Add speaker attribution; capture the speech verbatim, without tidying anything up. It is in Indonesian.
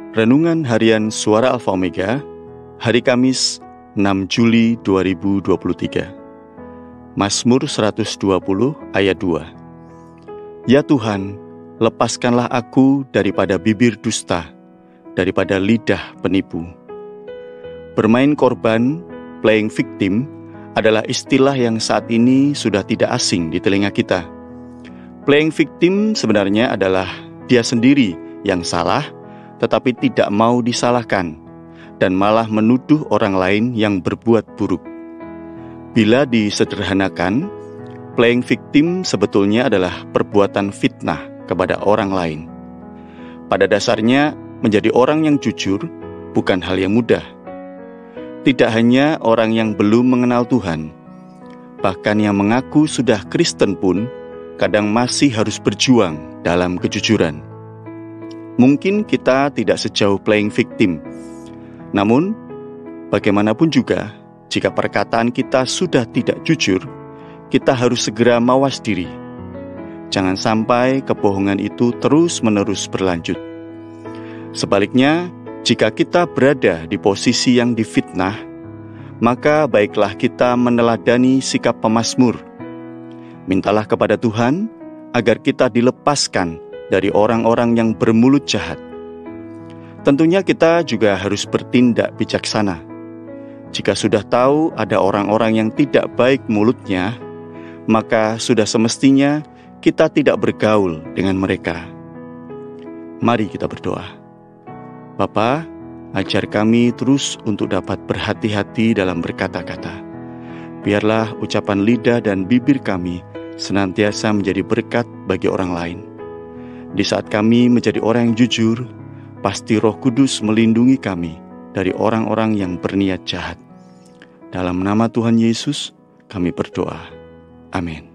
Speaker 1: Renungan Harian Suara Alfa Omega, hari Kamis enam Juli dua ribu dua puluh tiga. Mazmur seratus dua puluh ayat dua. Ya Tuhan, lepaskanlah aku daripada bibir dusta, daripada lidah penipu. Bermain korban, playing victim, adalah istilah yang saat ini sudah tidak asing di telinga kita. Playing victim sebenarnya adalah dia sendiri yang salah, tetapi tidak mau disalahkan, dan malah menuduh orang lain yang berbuat buruk. Bila disederhanakan, playing victim sebetulnya adalah perbuatan fitnah kepada orang lain. Pada dasarnya, menjadi orang yang jujur bukan hal yang mudah. Tidak hanya orang yang belum mengenal Tuhan, bahkan yang mengaku sudah Kristen pun kadang masih harus berjuang dalam kejujuran. Mungkin kita tidak sejauh playing victim, namun bagaimanapun juga, jika perkataan kita sudah tidak jujur, kita harus segera mawas diri. Jangan sampai kebohongan itu terus-menerus berlanjut. Sebaliknya, jika kita berada di posisi yang difitnah, maka baiklah kita meneladani sikap pemazmur. Mintalah kepada Tuhan agar kita dilepaskan dari orang-orang yang bermulut jahat. Tentunya kita juga harus bertindak bijaksana. Jika sudah tahu ada orang-orang yang tidak baik mulutnya, maka sudah semestinya kita tidak bergaul dengan mereka. Mari kita berdoa. Bapa, ajar kami terus untuk dapat berhati-hati dalam berkata-kata. Biarlah ucapan lidah dan bibir kami senantiasa menjadi berkat bagi orang lain. Di saat kami menjadi orang yang jujur, pasti Roh Kudus melindungi kami dari orang-orang yang berniat jahat. Dalam nama Tuhan Yesus, kami berdoa. Amin.